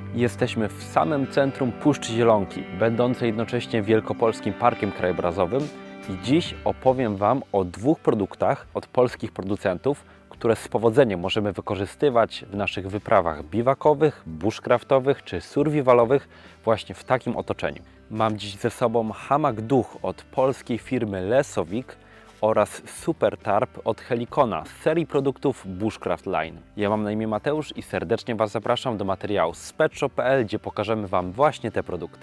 Jesteśmy w samym centrum Puszczy Zielonki, będącej jednocześnie Wielkopolskim Parkiem Krajobrazowym i dziś opowiem Wam o dwóch produktach od polskich producentów, które z powodzeniem możemy wykorzystywać w naszych wyprawach biwakowych, bushcraftowych czy survivalowych właśnie w takim otoczeniu. Mam dziś ze sobą hamak duch od polskiej firmy Lesovik oraz super tarp od Helikona z serii produktów Bushcraft Line. Ja mam na imię Mateusz i serdecznie Was zapraszam do materiału z petshop.pl, gdzie pokażemy Wam właśnie te produkty.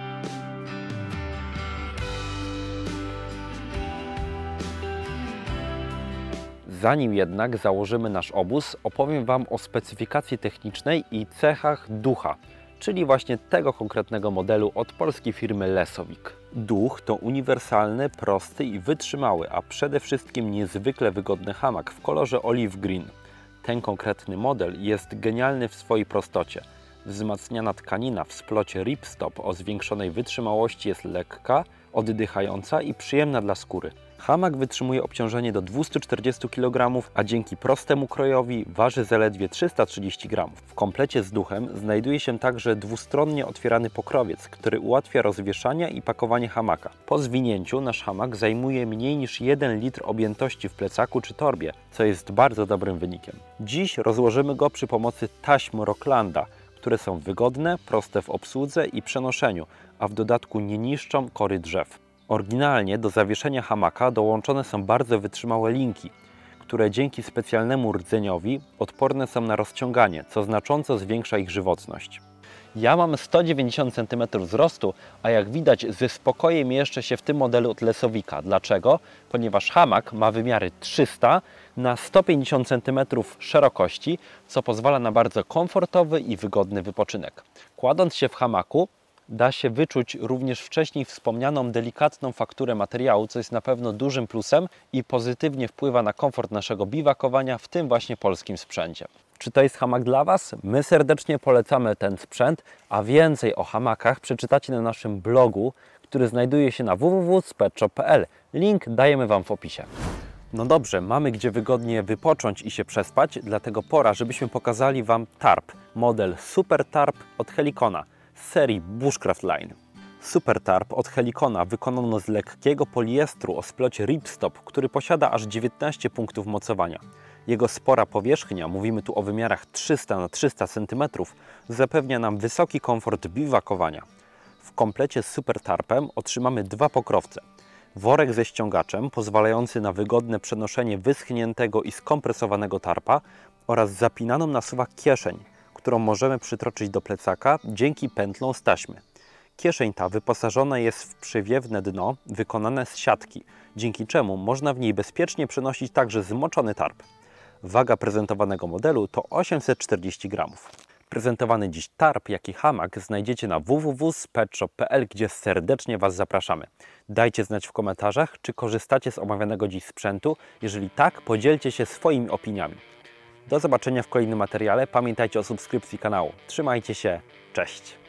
Zanim jednak założymy nasz obóz, opowiem Wam o specyfikacji technicznej i cechach ducha, czyli właśnie tego konkretnego modelu od polskiej firmy Lesovik. Duch to uniwersalny, prosty i wytrzymały, a przede wszystkim niezwykle wygodny hamak w kolorze olive green. Ten konkretny model jest genialny w swojej prostocie. Wzmacniana tkanina w splocie ripstop o zwiększonej wytrzymałości jest lekka, oddychająca i przyjemna dla skóry. Hamak wytrzymuje obciążenie do 240 kg, a dzięki prostemu krojowi waży zaledwie 330 g. W komplecie z duchem znajduje się także dwustronnie otwierany pokrowiec, który ułatwia rozwieszanie i pakowanie hamaka. Po zwinięciu nasz hamak zajmuje mniej niż 1 litr objętości w plecaku czy torbie, co jest bardzo dobrym wynikiem. Dziś rozłożymy go przy pomocy taśm Rocklanda, które są wygodne, proste w obsłudze i przenoszeniu, a w dodatku nie niszczą kory drzew. Oryginalnie do zawieszenia hamaka dołączone są bardzo wytrzymałe linki, które dzięki specjalnemu rdzeniowi odporne są na rozciąganie, co znacząco zwiększa ich żywotność. Ja mam 190 cm wzrostu, a jak widać ze spokojem mieszczę się w tym modelu od Lesovika. Dlaczego? Ponieważ hamak ma wymiary 300 na 150 cm szerokości, co pozwala na bardzo komfortowy i wygodny wypoczynek. Kładąc się w hamaku, da się wyczuć również wcześniej wspomnianą delikatną fakturę materiału, co jest na pewno dużym plusem i pozytywnie wpływa na komfort naszego biwakowania w tym właśnie polskim sprzęcie. Czy to jest hamak dla Was? My serdecznie polecamy ten sprzęt, a więcej o hamakach przeczytacie na naszym blogu, który znajduje się na www.petshop.pl. Link dajemy Wam w opisie. No dobrze, mamy gdzie wygodnie wypocząć i się przespać, dlatego pora, żebyśmy pokazali Wam tarp, model Super Tarp od Helikona z serii Bushcraft Line. Super tarp od Helikona wykonano z lekkiego poliestru o splocie ripstop, który posiada aż 19 punktów mocowania. Jego spora powierzchnia, mówimy tu o wymiarach 300 na 300 cm, zapewnia nam wysoki komfort biwakowania. W komplecie z super tarpem otrzymamy dwa pokrowce. Worek ze ściągaczem pozwalający na wygodne przenoszenie wyschniętego i skompresowanego tarpa oraz zapinaną na suwak kieszeń, którą możemy przytroczyć do plecaka dzięki pętlom z taśmy. Kieszeń ta wyposażona jest w przewiewne dno wykonane z siatki, dzięki czemu można w niej bezpiecznie przenosić także zmoczony tarp. Waga prezentowanego modelu to 840 g. Prezentowany dziś tarp, jak i hamak znajdziecie na www.petshop.pl, gdzie serdecznie Was zapraszamy. Dajcie znać w komentarzach, czy korzystacie z omawianego dziś sprzętu. Jeżeli tak, podzielcie się swoimi opiniami. Do zobaczenia w kolejnym materiale. Pamiętajcie o subskrypcji kanału. Trzymajcie się. Cześć!